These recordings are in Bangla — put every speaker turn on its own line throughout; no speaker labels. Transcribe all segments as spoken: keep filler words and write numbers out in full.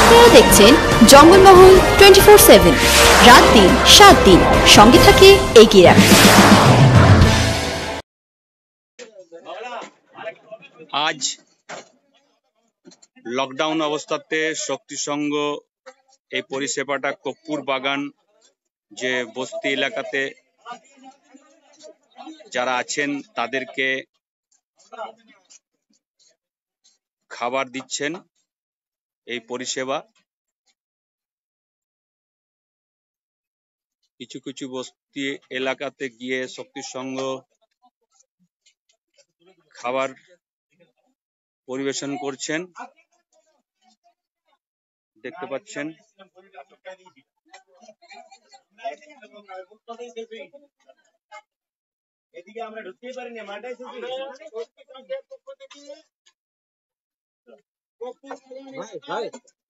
আপনারা দেখছেন জঙ্গলমহল টোয়েন্টি ফোর সেভেন, রাত দিন সাত দিন সঙ্গে থাকে এগিয়ে রাখে।
আজ লকডাউন অবস্থাতে শক্তি সংঘ এই পরিষেবাটা কপ্পুর বাগান যে বস্তি এলাকাতে যারা আছেন তাদেরকে খাবার দিচ্ছেন। এই পরিষেবা কিছু কিছু বস্তি এলাকাতে গিয়ে শক্তি সংঘ খাবার পরিবেশন করছেন, দেখতে পাচ্ছেন।
এদিকে আমরা ঢুকতেই পারিনি, মাঠে এসেছি। ভাই ভাই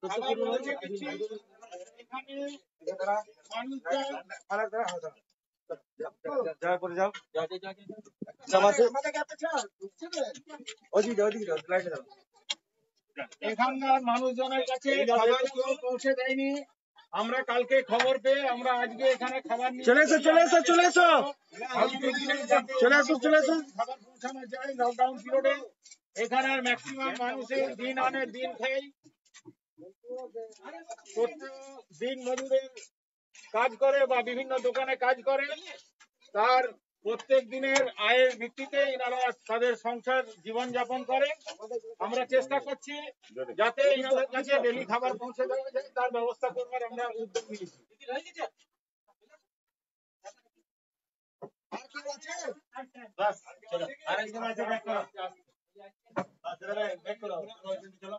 এখানকার মানুষজনের কাছে খাবার কেউ পৌঁছে দেয়নি। আমরা কালকে খবর পেয়ে আমরা আজকে এখানে খাবার চলে এসো চলে এসো চলে এসো চলে এসো চলে এসো খাবার পৌঁছানো যায়। লকডাউন পিরিয়ডে এখানের ম্যাক্সিমাম মানুষের দিন আনে দিন খাই, দিন মজুরের কাজ করে বা বিভিন্ন দোকানে কাজ করে, তার প্রত্যেক দিনের আয়ের ভিত্তিতে এনারা তাদের সংসার জীবন যাপন করে। আমরা চেষ্টা করছি যাতে এনাদের কাছে ডেলি খাবার পৌঁছে দেওয়া যায়, তার ব্যবস্থা করবার আমরা উদ্যোগ নিয়েছি। আরেকজন আছে ব্যাক করো, ব্যাক করো, চলো।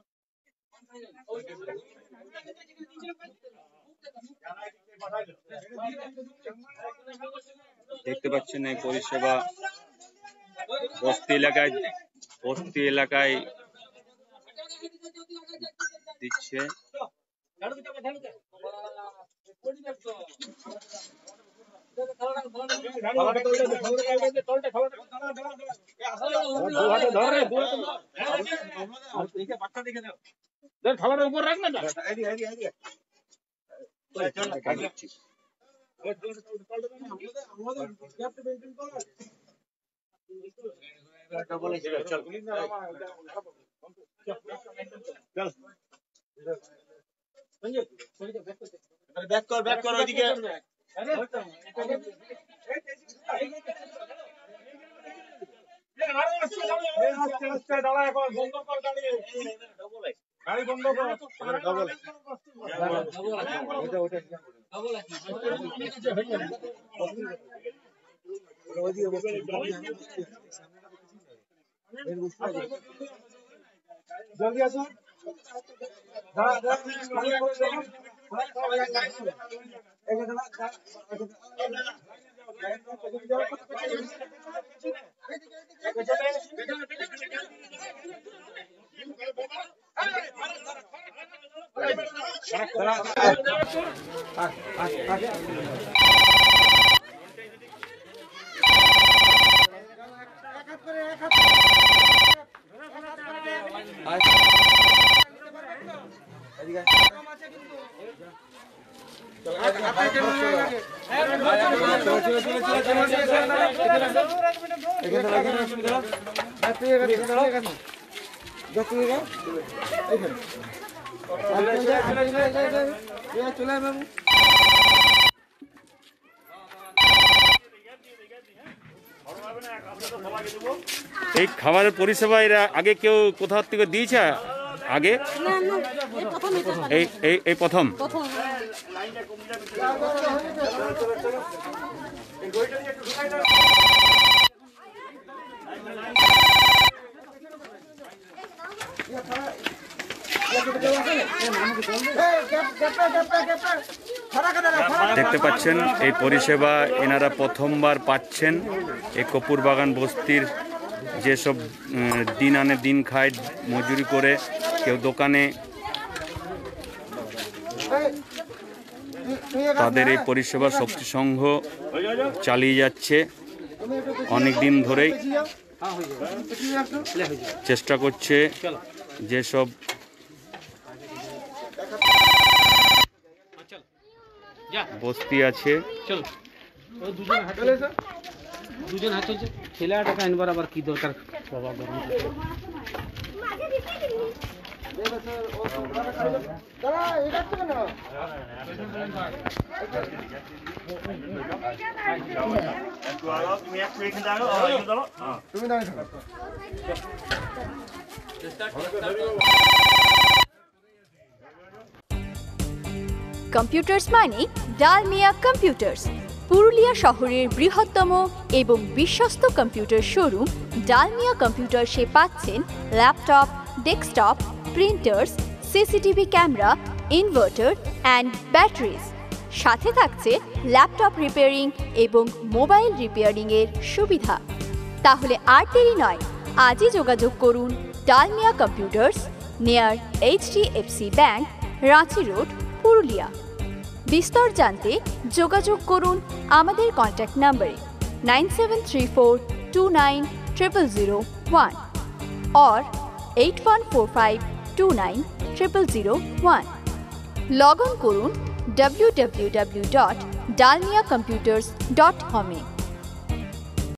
দেখতে পাচ্ছেন এই পরিষেবা বস্তি এলাকায় বস্তি এলাকায় দিচ্ছে।
খাবারের উপর রাখ না, ব্যাক কর ব্যাক কর ওইদিকে। দাঁড়া এখন বন্ধ কর গাড়ি, গাড়ি বন্ধ কর। জলদি আসো,
এই খাবারের পরিষেবা এর আগে কেউ কোথাও থেকে দিয়েছে আগে? এই এই এই প্রথম। দেখতে পাচ্ছেন এই পরিষেবা এনারা প্রথমবার পাচ্ছেন। এই কপ্পুর বাগান বস্তির যেসব দিন আনে দিন খায়, মজুরি করে, কেউ দোকানে, তাদের এই পরিষেবা শক্তি সংঘ চালিয়ে যাচ্ছে অনেক দিন ধরেই। চেষ্টা করছে যেসব বস্তি আছে।
চলো ও দুজন হাত চলছে দুজন হাত চলছে ছেলেটাকে আনবার আবার কি দরকার বাবা গরম
কম্পিউটার্স মানে ডালমিয়া কম্পিউটার্স, পুরুলিয়া শহরের বৃহত্তম এবং বিশ্বস্ত কম্পিউটার শোরুম। ডালমিয়া কম্পিউটার্সে পাচ্ছেন laptop, desktop, printers, CCTV camera, inverter and batteries. সাথে থাকছে ল্যাপটপ রিপেয়ারিং এবং মোবাইল রিপেয়ারিংয়ের সুবিধা। তাহলে আর দেরি নয়, আজই যোগাযোগ করুন Dalmia computers, near HDFC bank, Ranchi road, Purulia. বিস্তর জানতে যোগাযোগ করুন আমাদের কন্ট্যাক্ট নম্বরে nine seven three four two nine triple zero one और eight one four five two nine triple zero one. Log on করুন W W W dot Dalmia computers dot com এ।